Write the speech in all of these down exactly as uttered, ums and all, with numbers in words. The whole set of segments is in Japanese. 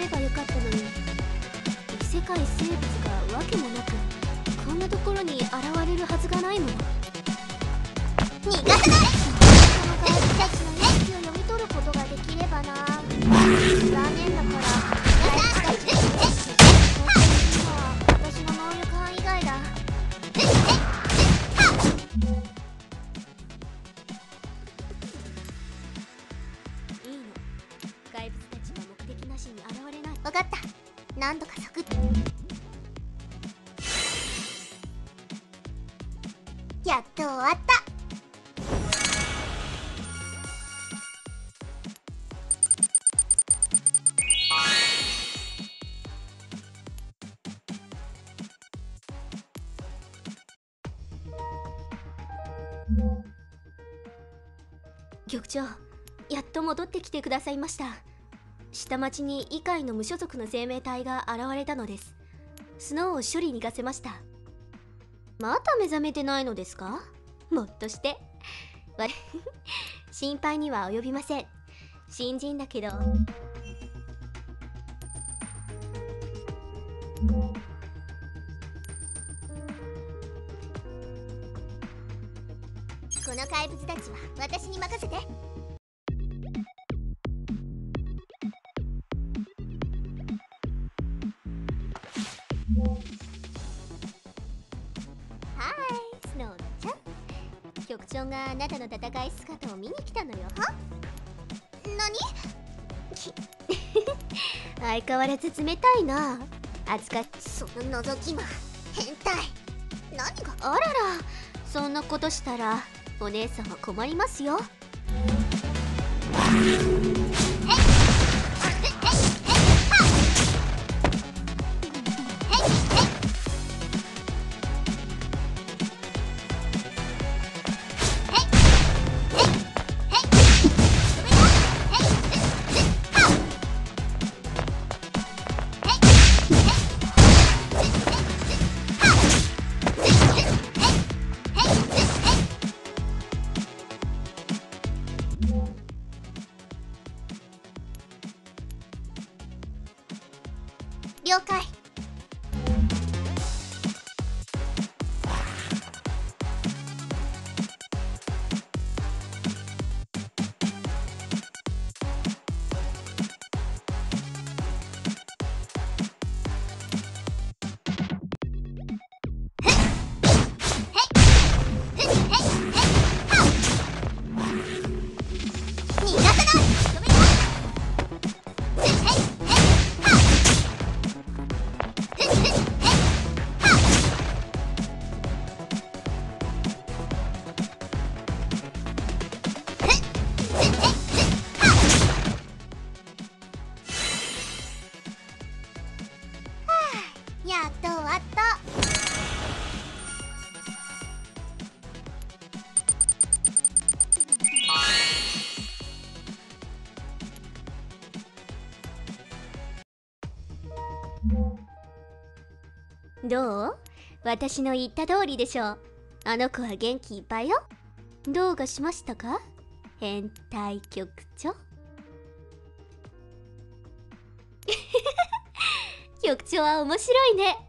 ればよかったのに。異世界生物がわけもなくこんなところに現れるはずがないもの。 逃がさない。その怪物たちの意識を読み取ることができればな。残念だから怪物たちの意識は私の能力範囲外だ。 いいの、怪物たちが目的なしに現れない。 分かった。何度かサクッと。やっと終わった。 局長、やっと戻ってきてくださいました。下町に異界の無所属の生命体が現れたのです。スノーを処理に行かせました。まだ目覚めてないのですか？もっとしてわ心配には及びません。新人だけど。 この怪物たちは私に任せて。はい、スノーちゃん。局長があなたの戦い姿を見に来たのよ。は？何？ 相変わらず冷たいな。扱っその覗き魔変態。何が？ あらら、そんなことしたらお姉さんは困りますよ。 了解。やっと終わった。 どう？私の言った通りでしょう。あの子は元気いっぱいよ。どうかしましたか？変態局長。局長は面白いね。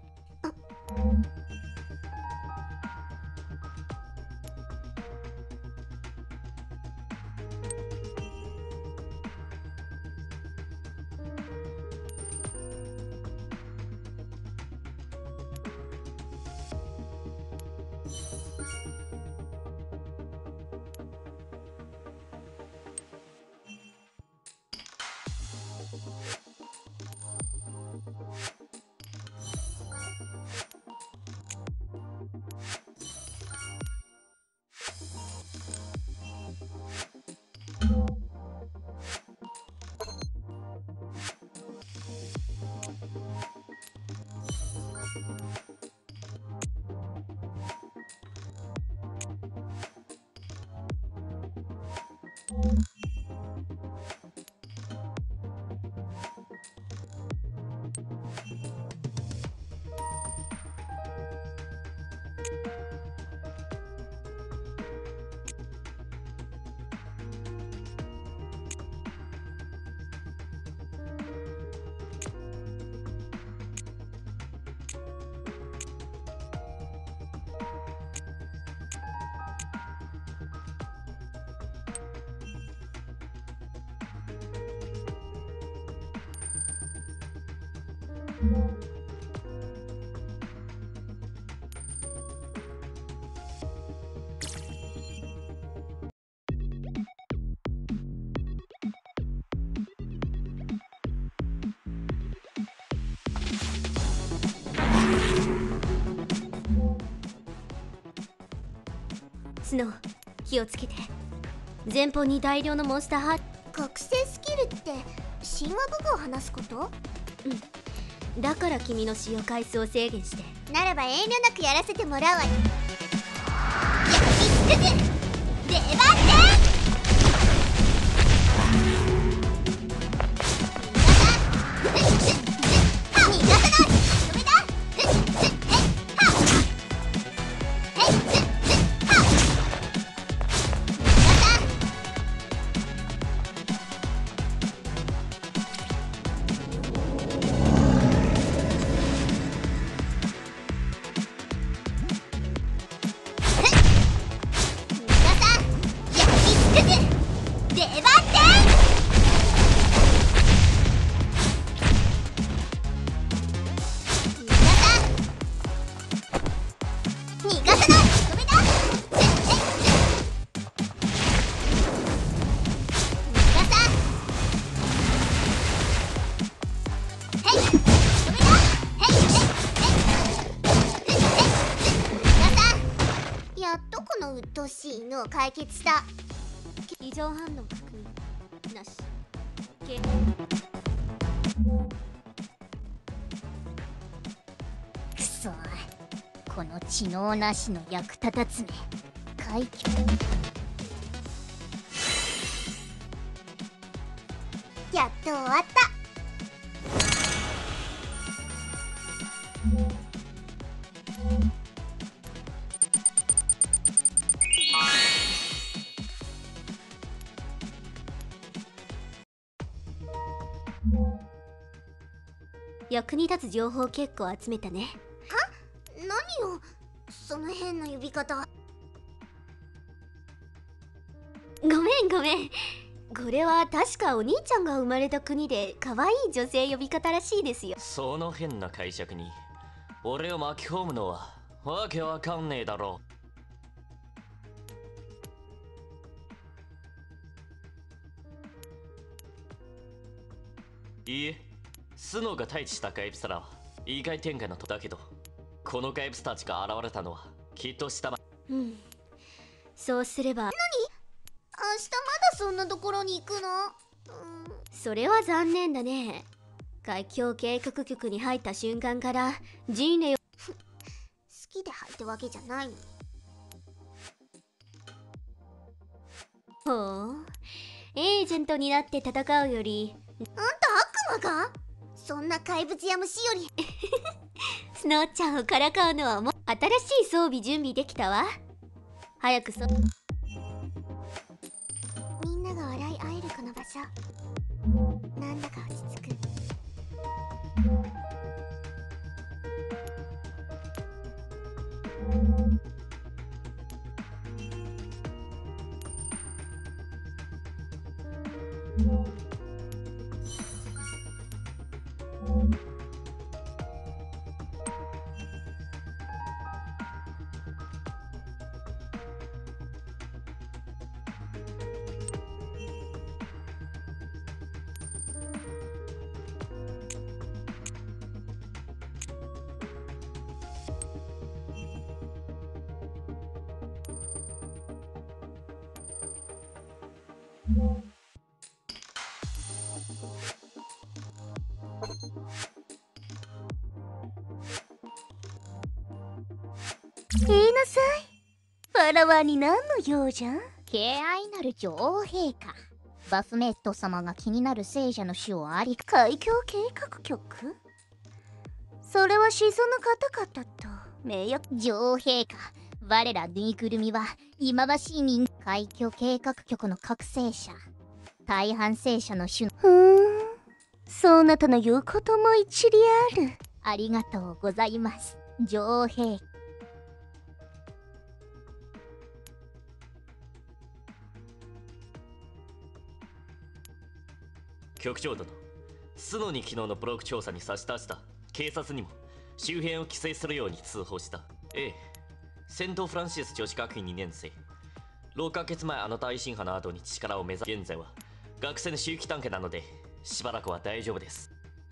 スノー、気をつけて。前方に大量のモンスターハー覚醒スキルって神話武具を話すこと？ うん、だから君の使用回数を制限して。 ならば遠慮なくやらせてもらうわ。焼き尽くす出番でうっとうしい犬を解決した。 異常反応確認なし。けくそ、この知能なしの役立たずめ。快挙。やっと終わった。 役に立つ情報結構集めたね。 は？何よその変な呼び方。 ごめんごめん、これは確かお兄ちゃんが生まれた国で可愛い女性呼び方らしいですよ。 その変な解釈に俺を巻き込むのはわけわかんねえだろう。いいえ、スノーが退治したガイプスらは意外展開のとだけど、このガイプスたちが現れたのはきっと下ま。 うん、そうすれば。 何？明日まだそんなところに行くの？ うん、それは残念だね。海峡計画局に入った瞬間からジーネを好きで入ったわけじゃないの。 ほう、エージェントになって戦うより。 あんた悪魔か？そんな怪物や虫よりスノーちゃんをからかうのはもう新しい装備準備できたわ。早くそみんなが笑い合えるこの場所、なんだか落ち着く。言いなさい。ファラワーに何の用じゃん？敬愛なる女王陛下、バフメット様が気になる聖者の死をあり。海峡計画局？それはシソの方々と名誉。女王陛下、我らぬいぐるみは忌まわしい人。海峡計画局の覚醒者、大半聖者の種。ふーん、そなたの言うことも一理ある。ありがとうございます、女王陛下。 局長殿、スノーに昨日のブロック調査に差し出した警察にも周辺を規制するように通報した。ええ、セントフランシス女子学院にねん生。ろっかげつまえあの大震波の後に力を目指す。現在は学生の周期探検なのでしばらくは大丈夫です。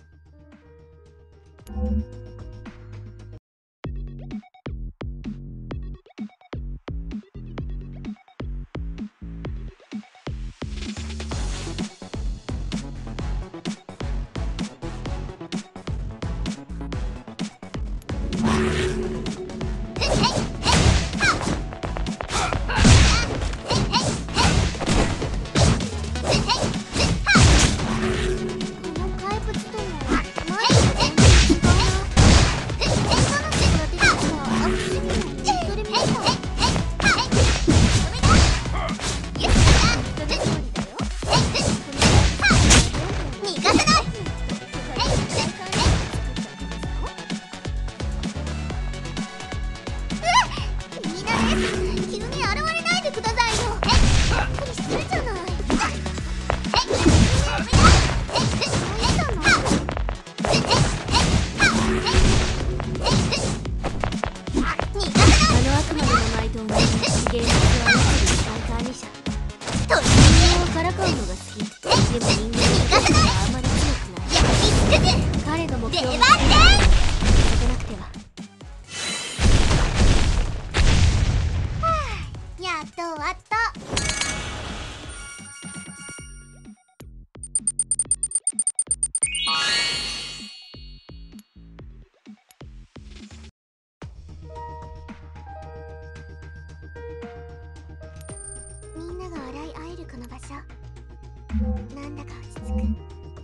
みんなが笑い合えるこの場所、なんだか落ち着く。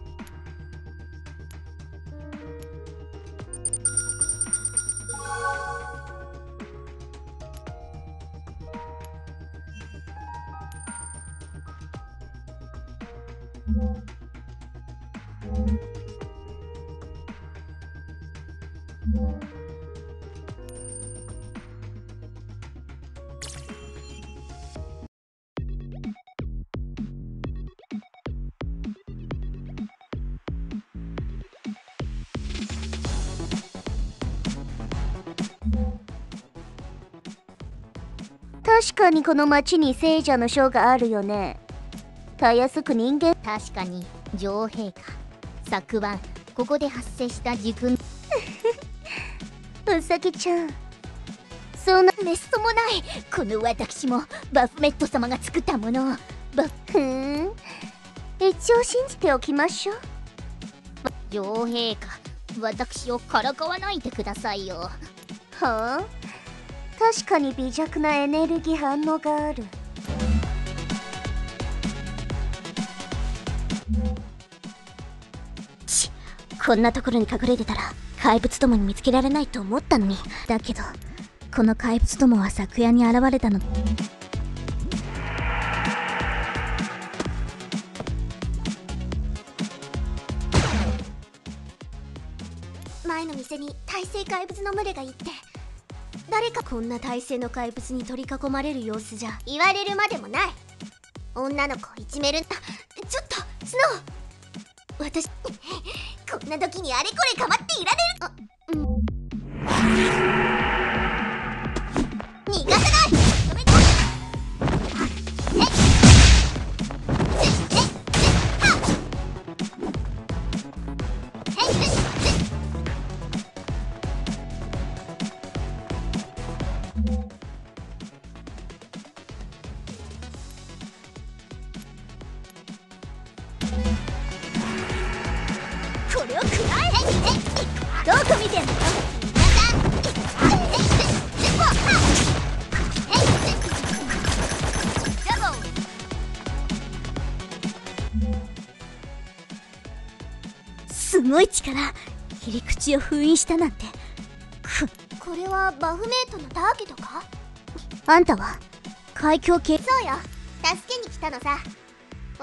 確かにこの町に聖者の章があるよね。たやすく人間。 確かに女王陛下、昨晩ここで発生した時空うさぎちゃん、そんなめっそもない。この私もバフメット様が作ったものをバふーん、一応信じておきましょう。 女王陛下、私をからかわないでくださいよ。 はあ、確かに微弱なエネルギー反応がある。 ち、こんなところに隠れてたら怪物どもに見つけられないと思ったのに。だけどこの怪物どもは昨夜に現れたの。 前の店に耐性怪物の群れがいって、誰かこんな耐性の怪物に取り囲まれる様子じゃ言われるまでもない。女の子をいじめる。あ、 ちょっとスノー、私こんな時にあれこれ構っていられる。あ、うん、逃がさない。止めた。えっ、 これを食らえ。どこ見てんの。すごい力、切り口を封印したなんて。 これはバフメイトのターゲットか。 あんたは海峡系。 そうよ、助けに来たのさ。わ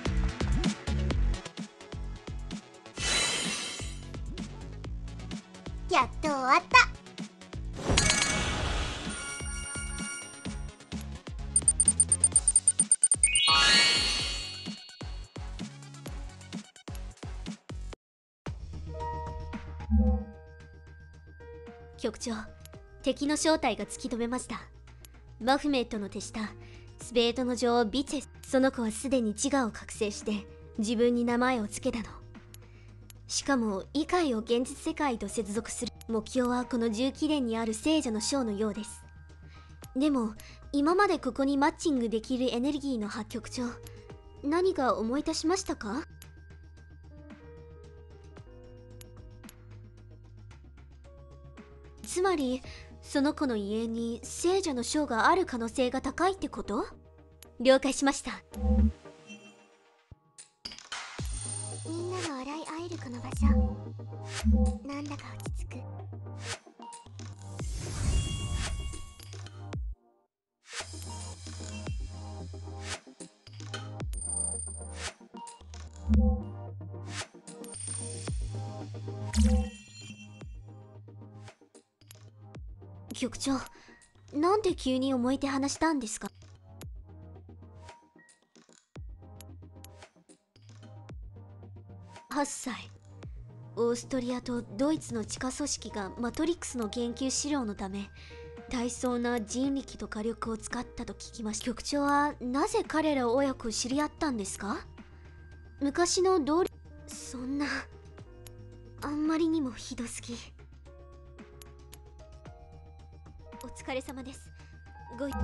やっと終わった。 局長、敵の正体が突き止めました。バフメットの手下、スペードの女王ビツェス。その子はすでに自我を覚醒して自分に名前を付けたの。しかも異界を現実世界と接続する。目標はこの重機殿にある聖女の章のようです。でも今までここにマッチングできるエネルギーの葉。局長、何か思い出しましたか？つまりその子の家に聖女の章がある可能性が高いってこと？了解しました。 みんなが洗い合えるこの場所、なんだか落ち着く。 局長、なんで急に重い手話したんですか？はっさい、オーストリアとドイツの地下組織がマトリックスの研究資料のため大層な人力と火力を使ったと聞きました。局長はなぜ彼ら親子を知り合ったんですか？昔の同僚。そんな、あんまりにもひどすぎ。お疲れ様です。ごい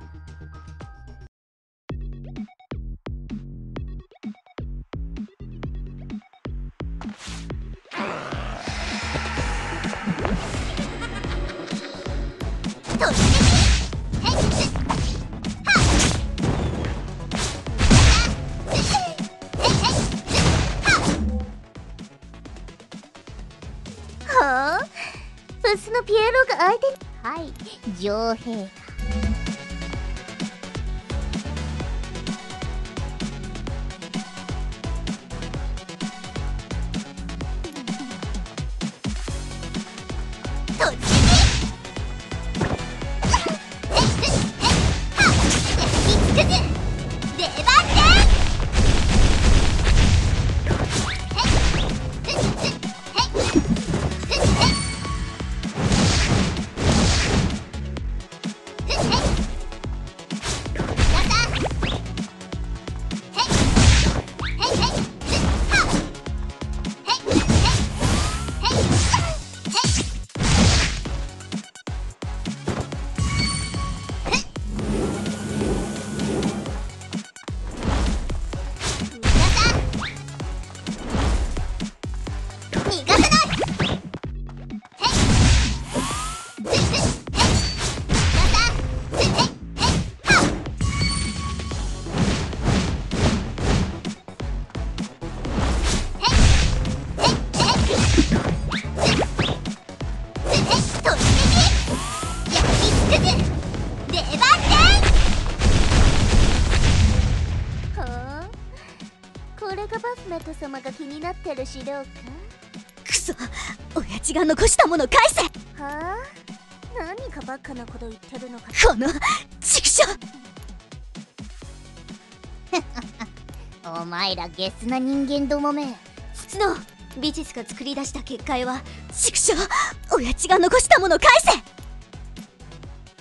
はあ、ブスのピエロが相手に。はい、女王陛下。これがバフメット様が気になってる資料か。 くそ、親父が残したもの返せ。 はあ、何かバカなこと言ってるのか。 この畜生お前らゲスな人間どもめ。 スノー、ビチェスが作り出した結界は。 畜生、親父が残したもの返せ。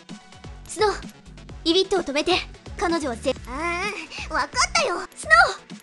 スノー、イビットを止めて。彼女はせ。 ああ、わかったよ。 スノー